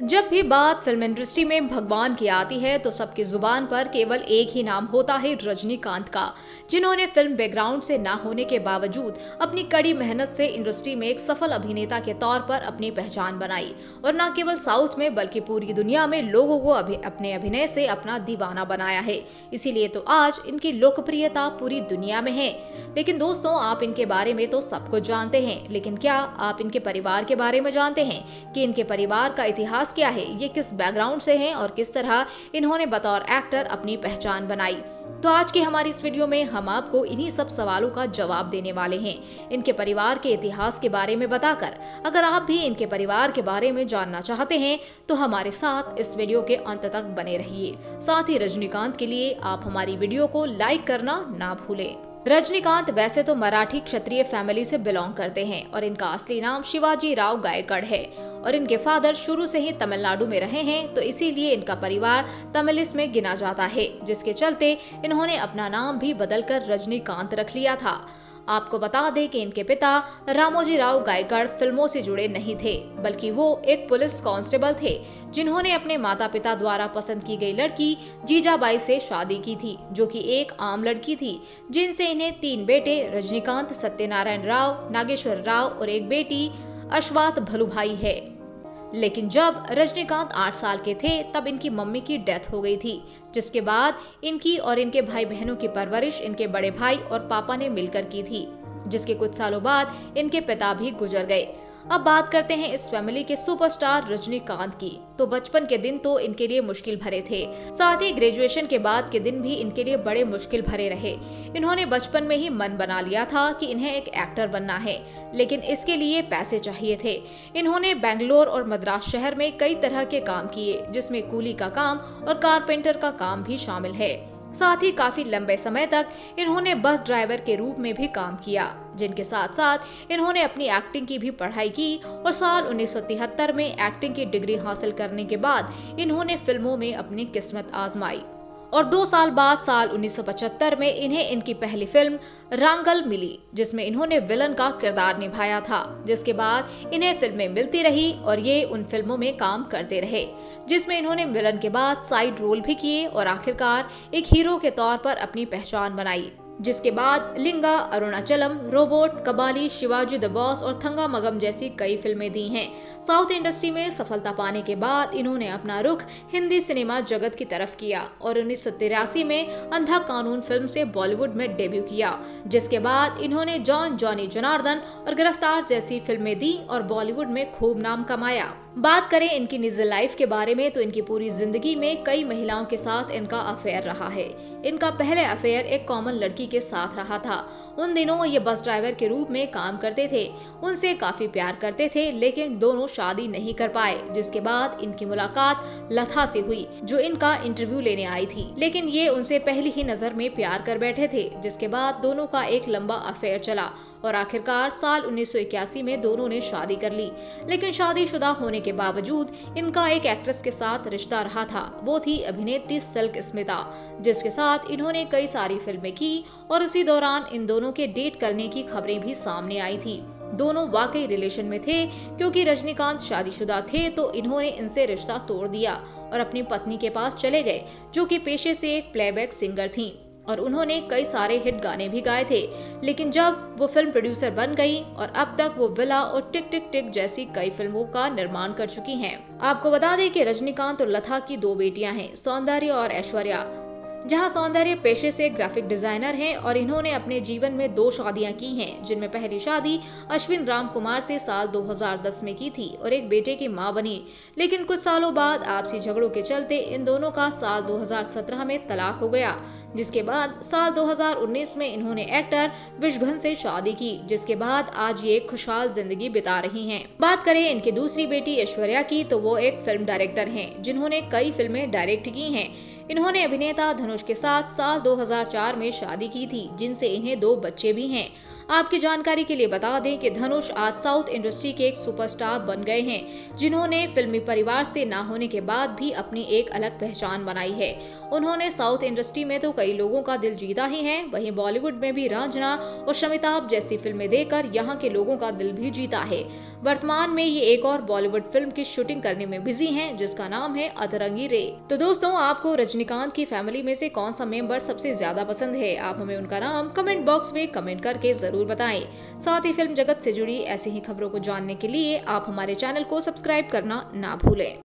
जब भी बात फिल्म इंडस्ट्री में भगवान की आती है तो सबकी जुबान पर केवल एक ही नाम होता है, रजनीकांत का, जिन्होंने फिल्म बैकग्राउंड से ना होने के बावजूद अपनी कड़ी मेहनत से इंडस्ट्री में एक सफल अभिनेता के तौर पर अपनी पहचान बनाई और न केवल साउथ में बल्कि पूरी दुनिया में लोगों को अपने अभिनय से अपना दीवाना बनाया है। इसीलिए तो आज इनकी लोकप्रियता पूरी दुनिया में है। लेकिन दोस्तों, आप इनके बारे में तो सब कुछ जानते हैं, लेकिन क्या आप इनके परिवार के बारे में जानते हैं कि इनके परिवार का इतिहास क्या है, ये किस बैकग्राउंड से हैं और किस तरह इन्होंने बतौर एक्टर अपनी पहचान बनाई। तो आज की हमारी इस वीडियो में हम आपको इन्हीं सब सवालों का जवाब देने वाले हैं, इनके परिवार के इतिहास के बारे में बताकर। अगर आप भी इनके परिवार के बारे में जानना चाहते हैं तो हमारे साथ इस वीडियो के अंत तक बने रहिए। साथ ही रजनीकांत के लिए आप हमारी वीडियो को लाइक करना ना भूलें। रजनीकांत वैसे तो मराठी क्षत्रिय फैमिली से बिलोंग करते हैं और इनका असली नाम शिवाजी राव गायकवाड़ है और इनके फादर शुरू से ही तमिलनाडु में रहे हैं, तो इसीलिए इनका परिवार तमिलिस में गिना जाता है, जिसके चलते इन्होंने अपना नाम भी बदलकर रजनीकांत रख लिया था। आपको बता दें कि इनके पिता रामोजी राव गायकवाड़ फिल्मों से जुड़े नहीं थे, बल्कि वो एक पुलिस कांस्टेबल थे, जिन्होंने अपने माता पिता द्वारा पसंद की गई लड़की जीजाबाई से शादी की थी, जो कि एक आम लड़की थी, जिनसे इन्हें 3 बेटे रजनीकांत, सत्यनारायण राव, नागेश्वर राव और एक बेटी अश्वात भलुभाई है। लेकिन जब रजनीकांत 8 साल के थे तब इनकी मम्मी की डेथ हो गई थी, जिसके बाद इनकी और इनके भाई बहनों की परवरिश इनके बड़े भाई और पापा ने मिलकर की थी, जिसके कुछ सालों बाद इनके पिता भी गुजर गए। अब बात करते हैं इस फैमिली के सुपरस्टार रजनीकांत की। तो बचपन के दिन तो इनके लिए मुश्किल भरे थे, साथ ही ग्रेजुएशन के बाद के दिन भी इनके लिए बड़े मुश्किल भरे रहे। इन्होंने बचपन में ही मन बना लिया था कि इन्हें एक एक्टर बनना है, लेकिन इसके लिए पैसे चाहिए थे। इन्होंने बेंगलोर और मद्रास शहर में कई तरह के काम किए, जिसमें कूली का काम और कारपेंटर का काम भी शामिल है। साथ ही काफी लंबे समय तक इन्होंने बस ड्राइवर के रूप में भी काम किया, जिनके साथ साथ इन्होंने अपनी एक्टिंग की भी पढ़ाई की और साल 1973 में एक्टिंग की डिग्री हासिल करने के बाद इन्होंने फिल्मों में अपनी किस्मत आजमाई और 2 साल बाद साल 1975 में इन्हें इनकी पहली फिल्म रांगल मिली, जिसमें इन्होंने विलन का किरदार निभाया था। जिसके बाद इन्हें फिल्में मिलती रही और ये उन फिल्मों में काम करते रहे, जिसमें इन्होंने विलन के बाद साइड रोल भी किए और आखिरकार एक हीरो के तौर पर अपनी पहचान बनाई। जिसके बाद Lingaa, Arunachalam, robot, Kabali, Sivaji the boss और थंगा मगम जैसी कई फिल्में दी हैं। साउथ इंडस्ट्री में सफलता पाने के बाद इन्होंने अपना रुख हिंदी सिनेमा जगत की तरफ किया और 1983 में अंधा कानून फिल्म से बॉलीवुड में डेब्यू किया, जिसके बाद इन्होंने जॉन जॉनी जनार्दन और गिरफ्तार जैसी फिल्में दी और बॉलीवुड में खूब नाम कमाया। बात करें इनकी निजी लाइफ के बारे में तो इनकी पूरी जिंदगी में कई महिलाओं के साथ इनका अफेयर रहा है। इनका पहले अफेयर एक कॉमन लड़की के साथ रहा था। उन दिनों ये बस ड्राइवर के रूप में काम करते थे, उनसे काफी प्यार करते थे, लेकिन दोनों शादी नहीं कर पाए। जिसके बाद इनकी मुलाकात लता से हुई, जो इनका इंटरव्यू लेने आई थी, लेकिन ये उनसे पहली ही नजर में प्यार कर बैठे थे। जिसके बाद दोनों का एक लंबा अफेयर चला और आखिरकार साल 1981 में दोनों ने शादी कर ली। लेकिन शादीशुदा होने के बावजूद इनका एक एक्ट्रेस के साथ रिश्ता रहा था, वो थी अभिनेत्री सिल्क स्मिता, जिसके साथ इन्होंने कई सारी फिल्में की और इसी दौरान इन दोनों के डेट करने की खबरें भी सामने आई थी। दोनों वाकई रिलेशन में थे, क्योंकि रजनीकांत शादीशुदा थे तो इन्होंने इनसे रिश्ता तोड़ दिया और अपनी पत्नी के पास चले गए, जो कि पेशे से एक प्लेबैक सिंगर थीं और उन्होंने कई सारे हिट गाने भी गाए थे। लेकिन जब वो फिल्म प्रोड्यूसर बन गई और अब तक वो विला और टिक टिक टिक जैसी कई फिल्मों का निर्माण कर चुकी हैं। आपको बता दें कि रजनीकांत और लता की 2 बेटियां हैं, सौंदर्य और ऐश्वर्या। जहां सौंदर्य पेशे से ग्राफिक डिजाइनर हैं और इन्होंने अपने जीवन में 2 शादियां की हैं, जिनमें पहली शादी अश्विन राम कुमार से साल 2010 में की थी और एक बेटे की मां बनी। लेकिन कुछ सालों बाद आपसी झगड़ों के चलते इन दोनों का साल 2017 में तलाक हो गया। जिसके बाद साल 2019 में इन्होंने एक्टर विश्वभन से शादी की, जिसके बाद आज ये खुशहाल जिंदगी बिता रही हैं। बात करें इनकी दूसरी बेटी ऐश्वर्या की तो वो एक फिल्म डायरेक्टर हैं, जिन्होंने कई फिल्में डायरेक्ट की हैं। इन्होंने अभिनेता धनुष के साथ साल 2004 में शादी की थी, जिनसे इन्हें 2 बच्चे भी हैं। आपकी जानकारी के लिए बता दें कि धनुष आज साउथ इंडस्ट्री के एक सुपरस्टार बन गए हैं, जिन्होंने फिल्मी परिवार से ना होने के बाद भी अपनी एक अलग पहचान बनाई है उन्होंने साउथ इंडस्ट्री में तो कई लोगों का दिल जीता ही है, वहीं बॉलीवुड में भी रांझना और शमिताभ जैसी फिल्में देकर यहाँ के लोगों का दिल भी जीता है। वर्तमान में ये एक और बॉलीवुड फिल्म की शूटिंग करने में बिजी हैं, जिसका नाम है अतरंगी रे। तो दोस्तों, आपको रजनीकांत की फैमिली में से कौन सा मेंबर सबसे ज्यादा पसंद है? आप हमें उनका नाम कमेंट बॉक्स में कमेंट करके जरूर बताएं। साथ ही फिल्म जगत से जुड़ी ऐसी ही खबरों को जानने के लिए आप हमारे चैनल को सब्सक्राइब करना ना भूलें।